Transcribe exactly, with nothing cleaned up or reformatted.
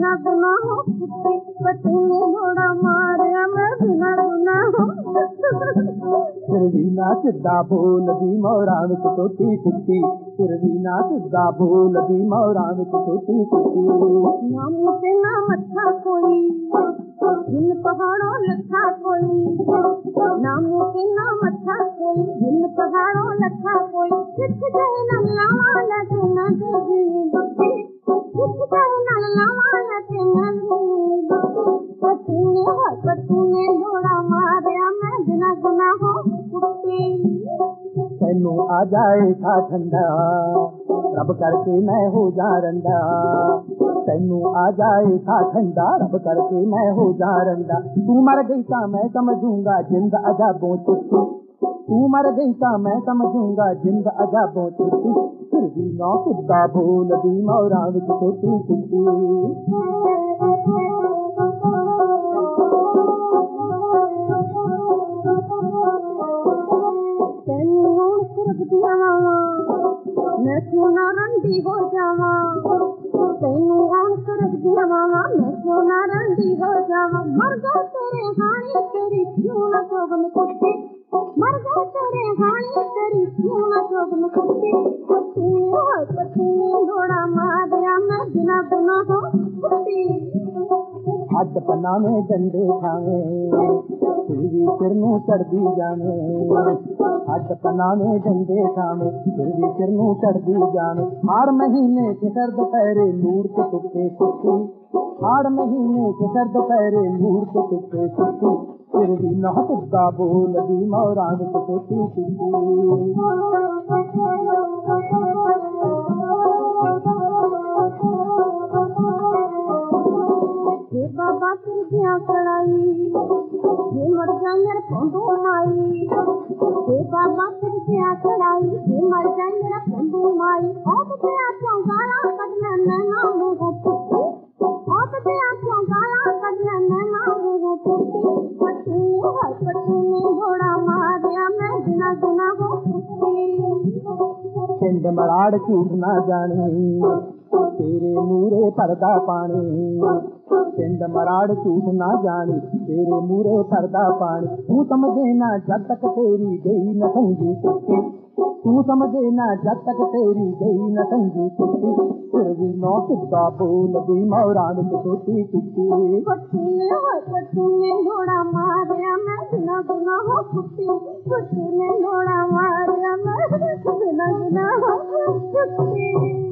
बिना गुनाहों कुत्ते तूने घोड़ा मारे मैं बिना गुनाहों फिर भी ना सिद्धा बोल दी मोरा विच टोटी टुटी फिर भी ना सिद्धा बोल दी मोरा विच टोटी टुटी ना मुझे ना मत्था कोई जिन पहाड़ों लखा कोई ना मुझे ना मत्था कोई जिन पहाड़ों लखा कोई किस गए न लावा लगे न देवी किस गए न लावा लगे न तूने है तूने घोड़ा मारिया मैं बिना गुनाहों कुत्ते तैनू आ जाए था ठंडा रब करके मैं हो जा रंडा तैनू आ जाए था ठंडा रब करके मैं हो जा रंडा तू मर गई ता मैं समझूंगा जिंद अजाबों छुट्टी तू मर गई ता मैं समझूंगा जिंद अजाबों छुट्टी फिर भी नौ सिद्धा बोल दी मोरा विच टोटी टुटी मैं क्यों ना रंडी हो जावा तेनू आन कर दिया मामा मैं क्यों ना रंडी हो जावा मर गए तेरे हानी तेरी क्यों ना सोगन कुत्ते मर गए तेरे हानी तेरी क्यों ना सोगन कुत्ते तूने तूने घोड़ा मारिया मैं बिना गुनाहों कुत्ते हद पना में डंडे खावे फिर भी सिर नू चढ़दी जावे हद पना में डंडे खावे फिर भी सिर नू चढ़दी जावे हाड़ महीने के सर्द पैरे नूर के टुक्के सुखी हाड़ महीने के सर्द पैरे नूर के टुक्के सुखी फिर भी न सिद्धा बोल दी मोरा विच टोटी टुटी बाबा फिर गया कड़ाई ये मर जा मेरा पंडू माई हे बाबा फिर गया कड़ाई ये मर जा मेरा पंडू माई अब ते आंखों गाला कटना नैना मुंह पुट्टी अब ते आंखों गाला कटना नैना मुंह पुट्टी पट्टी है पट्टी ने घोड़ा मारिया मैं बिना गुनाहों कुत्ते पिंड मराड़ झूठ ना जानी तेरे मूरे पर्दा पानी पिंड मराड़ झूठ ना जानी तेरे मूरे पर्दा पानी तू समझे ना जब तक तेरी गई न संगी कुत्ती तू समझे ना जब तक तेरी गई न संगी कुत्ती फिर भी नौ सिद्धा बोल दी मोरा विच टोटी टुटी पट्टी ने घोड़ा मारिया मैं बिना गुनाहों कुत्ती पट्टी ने घोड़ा मारिया मैं बिना गुनाहों कुत्ती